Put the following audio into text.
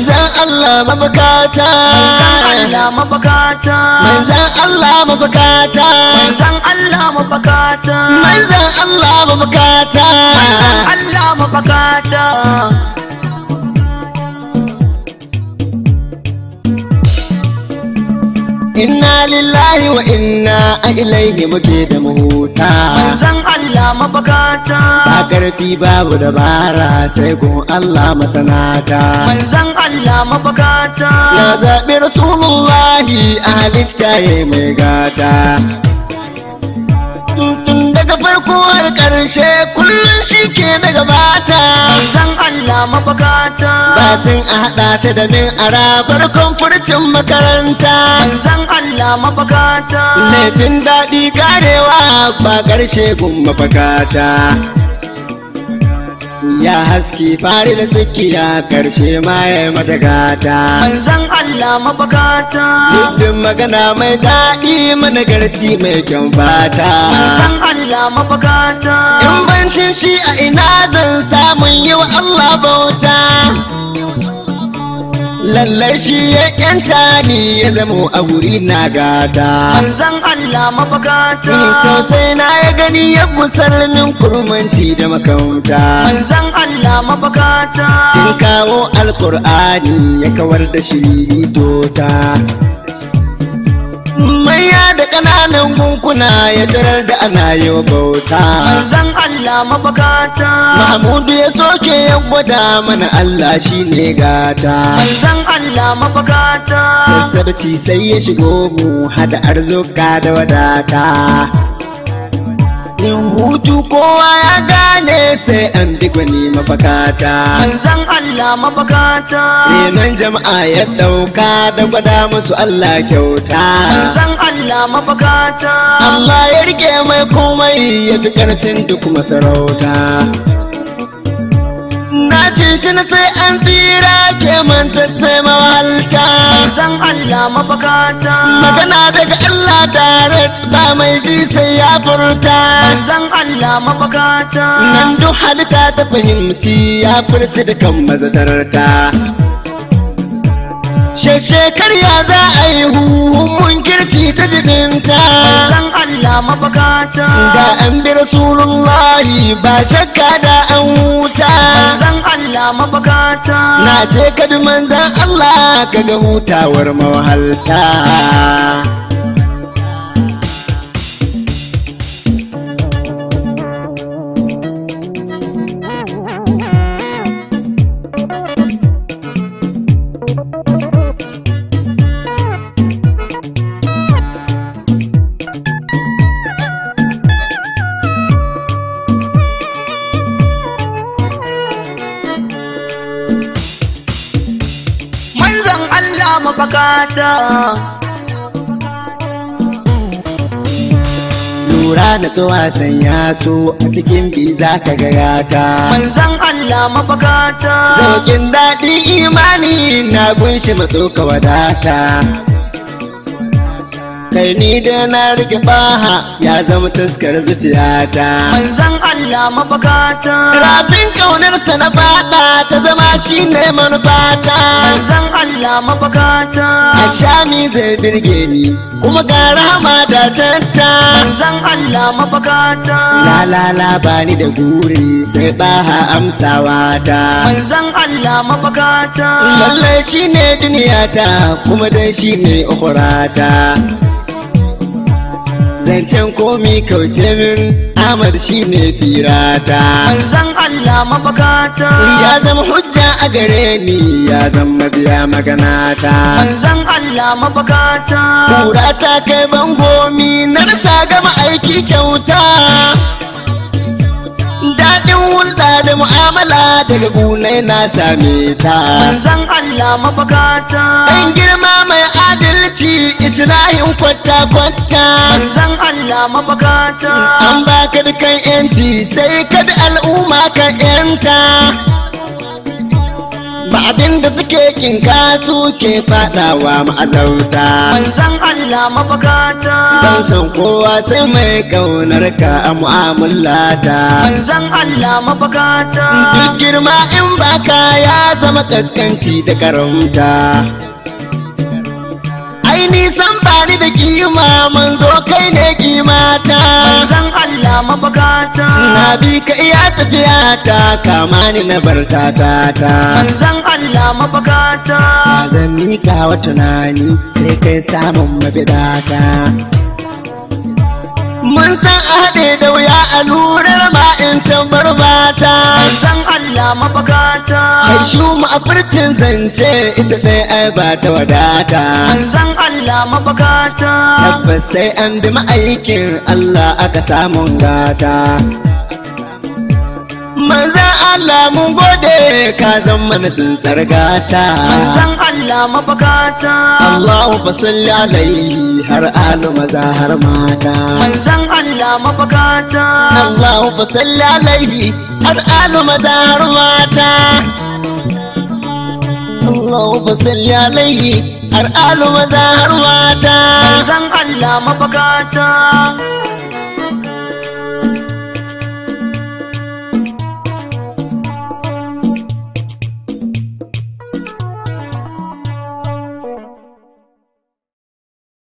manzan Allah mafakata, Allah mafakata, manzan Allah mafakata, manzan Allah mafakata, manzan Allah mafakata, Allah mafakata. inna lillahi wa inna ilaihi muke da mahuta, manzan Allah mafakata, ba karfi babu dabara sai gun Allah masanata, manzan Allah mafakata, ya zaɓi rasulullahi a halitta ya mai gata, tun daga farko har ƙarshe kullum shi ke na gabata, manzan Allah mafakata, ba sun a haɗa ta da min ara farkon furcin makaranta, manzan Allah mafakata, laifin daɗi karewa ba ƙarshe gun mafakata, ya haske fari da tsakiya ƙarshe ma ya mata gata, manzan Allah mafakata, dukkan magana mai daɗi managarci mai kyan fata, manzan Allah mafakata, in bancin shi a ina zan samun yi wa Allah bauta, lallai shi ya yanta ni ya zamo a wuri na gata, manzan Allah mafakata, to sai na ya gani ya gusar min kurmanci da makauta, manzan Allah mafakata, kin kawo alkur'ani ya kawar da shiri tota, manya da ƙananan gunkuna ya tarar da ana yi wa bauta, manzan Allah mafakata, Mahmudu ya soke ya gwada mana Allah shi ne gata, manzan Allah mafakata, sassabci sai ya shigo mu hada arzuka da wadata, in hutu kowa ya gane sai an bi gwani mafakata, manzan Allah mafakata, renon jama'a ya ɗauka da gwada musu Allah kyauta, manzan Allah mafakata, Allah ya rike mai komai ya fi ƙarfin duk masarauta, na ce shi na sai an tsira ke manta sai mawahalta, manzan Allah mafakata, magana daga Allah direct ba mai ji sai ya furta, manzan Allah mafakata, nan duk halitta ta fahimci ya furta da kan mazatarta, shekar ya za a yi huhun kirci ta jibinta, manzan Allah mafakata, da an bi rasulullahi ba shakka da an huta, manzan Allah mafakata, na ce ka bi manzan Allah kaga hutawar mawahalta. manzan Allah mafakata, lura da tsoha sanya so a cikin bi za ka gagata, manzan Allah mafakata, sauƙin daɗin imani na gunshi matso ka wadata, kai ni da na rike baha ya zama taskar zuciyata, manzan Allah mafakata, rafin ƙaunarsa na fada ta zama shi ne manufata, manzan Allah mafakata, a shami zai birge ni kuma ga rahama da tatta, manzan Allah mafakata, la ba ni da guri sai baha amsawa ta, manzan Allah mafakata, lallai shi ne duniyata kuma dai shi ne ukurata, zancen komi kauce min Ahmad shi ne firata, manzan Allah mafakata, ya zama hujja a gare ni ya zama biya maganata, manzan Allah mafakata, kura ta kai bangomi na rasa gama aiki kyauta, daɗin hulɗa da mu'amala daga gunai na same ta, manzan Allah mafakata, ɗan girma mai adalci islahin kwata-kwata, manzan Allah mafakata, an baka dukan yanci sai ka bi al'umma ka yanta, ba abinda suke kinka suke fadawa ma'azauta. manzan Allah mafakata Ban son kowa sai mai kaunar ka a mu'amulata. manzan Allah mafakata Duk girma in baka ya zama kaskanci da karamta. Ai nisan bani da kima manzo kai ne kimata. manzan Allah mafakata Na bi ka iya tafiya ta kama ni na barta ta. manzan Allah mafakata Zan mika wa tunani sai kai samun mabidata. Mun san a haɗe da wuya a lurar ma in tambar bata. manzan Allah mafakata Kai shu mu a furcin zance ita ɗaya ai ba ta wadata. manzan Allah mafakata Tabbas sai an bi ma'aikin Allah aka samun gata. Manzan Allah mun gode ka zan mana sun tsargata. manzan Allah mafakata Allahu fa salli alaihi har alu maza har mata. manzan Allah mafakata Allahu fa salli alaihi har alu maza har mata. Allahu fa salli alaihi har alu maza har mata. manzan Allah mafakata